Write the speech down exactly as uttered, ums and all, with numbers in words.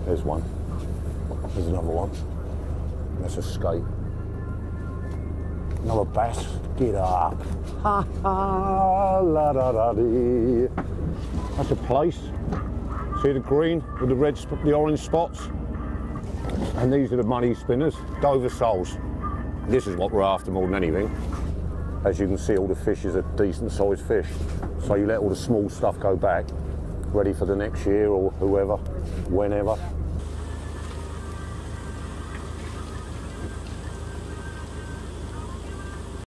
There's one. There's another one. That's a skate. Another bass. Get up. Ha ha la da da dee. That's a place. See the green with the red, the orange spots? And these are the money spinners, Dover soles. This is what we're after more than anything. As you can see, all the fish is a decent sized fish. So you let all the small stuff go back, ready for the next year or whoever, whenever.